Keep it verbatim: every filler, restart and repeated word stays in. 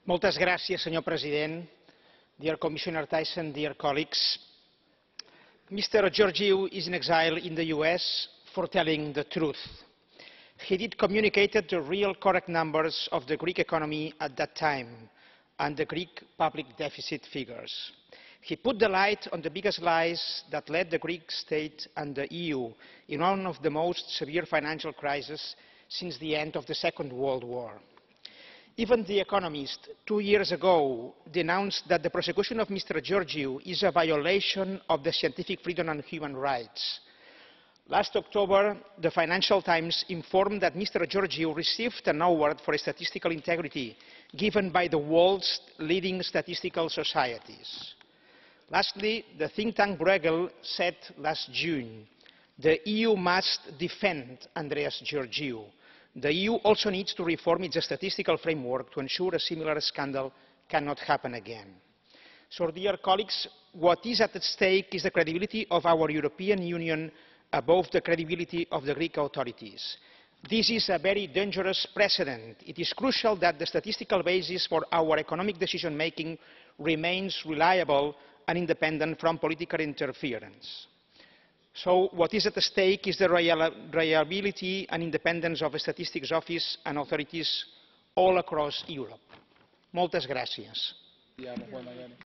Moltes gràcies, senyor president. Dear Commissioner Tyson, dear colleagues. Mister Georgiou is in exile in the U S for telling the truth. He did communicate the real correct numbers of the Greek economy at that time and the Greek public deficit figures. He put the light on the biggest lies that led the Greek state and the E U in one of the most severe financial crises since the end of the Second World War. Even The Economist, two years ago, denounced that the prosecution of Mister Georgiou is a violation of the scientific freedom and human rights. Last October, the Financial Times informed that Mister Georgiou received an award for statistical integrity given by the world's leading statistical societies. Lastly, the think tank Bruegel said last June, the E U must defend Andreas Georgiou. The E U also needs to reform its statistical framework to ensure a similar scandal cannot happen again. So, dear colleagues, what is at stake is the credibility of our European Union above the credibility of the Greek authorities. This is a very dangerous precedent. It is crucial that the statistical basis for our economic decision-making remains reliable and independent from political interference. So what is at stake is the reliability and independence of the Statistics Office and authorities all across Europe. Moltes gràcies.